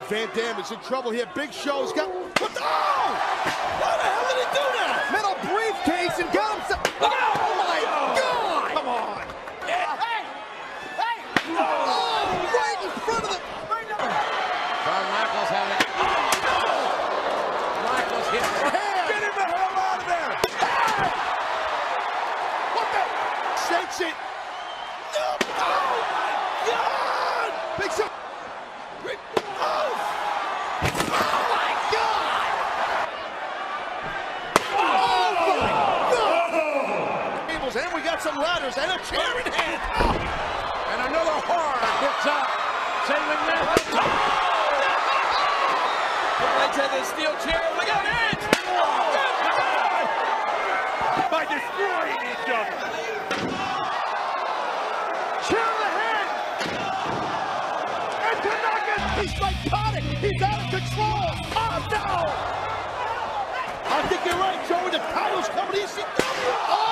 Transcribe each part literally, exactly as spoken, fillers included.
Van Dam is in trouble here. Big Show's got. What the? Oh! Why the hell did he do that? Metal briefcase and got himself. Oh my God! Come on! Yeah. Hey! Hey! Oh! Right in front of the. Shawn Michaels having it. Oh! Michaels hit. Get him the hell out of there! Hey! What the? Shakes it. No! Oh my God! Big Show. And we got some ladders and a chair in hand. Oh. And another hard hits up. Shane McMahon. Oh. Right to the steel chair. Look at it. Oh. By destroying each other. Chair in the head. And Tanaka, he's psychotic. He's out of control. Oh no. I think you're right, Joey. The title's coming to E C W. Oh.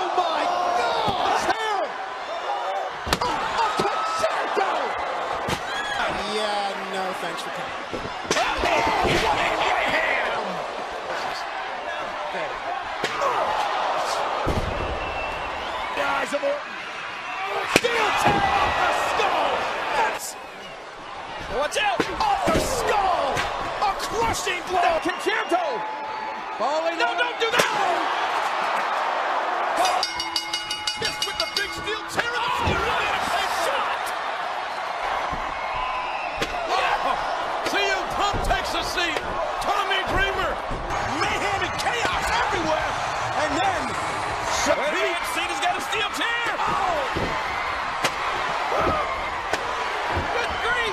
Thanks for coming. Guys of Orton. Steel chair off the skull. That's. Watch out! Off the skull. A crushing blow. Concerto. Falling. No, don't do that. This with the big steel chair. Oh, what a shot. Takes a seat. Tommy Dreamer. Mayhem and chaos everywhere. And then Pete Cena's got a steel chair. Oh. Good grief.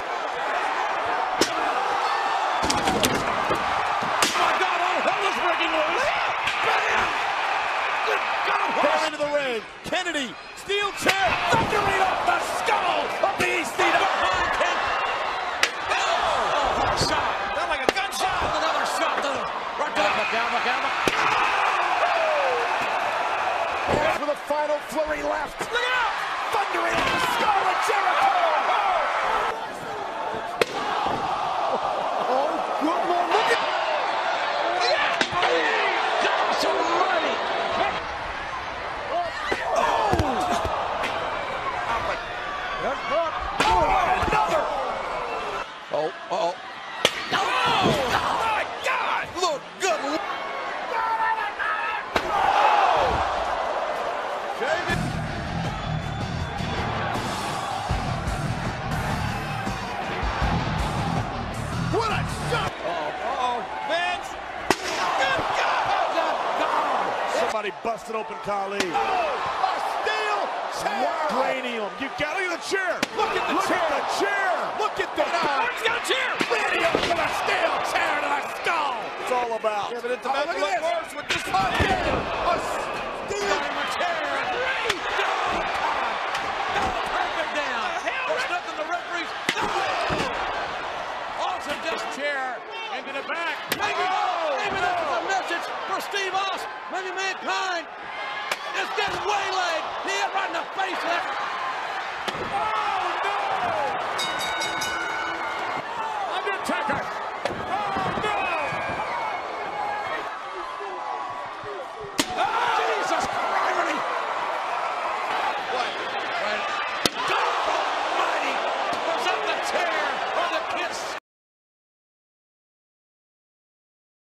My God, all hell is breaking loose. Bam. Good God. Down into the ring. Kennedy, steel chair, thundering off the skull of the E C W. Shot. Sound like a gunshot. Another shot. Right to the Gamma, Gamma. For the final flurry left. Look out! Thundering off the skull of Jericho. Oh, good Lord. Look at. Gosh almighty. Oh. Oh, another. Oh, uh-oh. What a shot! Uh-oh, uh-oh, Vince! Good God! Somebody busted open Khali. Oh, a steel chair! Wow. Cranium. You got look at the chair. Look at the look chair. At the chair. Look at the. He's got a chair. Cranium to the steel chair to the skull. It's all about. Yeah, but it's oh, about look to at look worse with this. Again, a steel chair. Great. Perfect down. There's nothing the referees. Also just chair into the back. Maybe, oh, maybe no. That's a message for Steve Austin. Maybe Mankind is getting waylaid. He hit right in the face there. Oh no! Undertaker.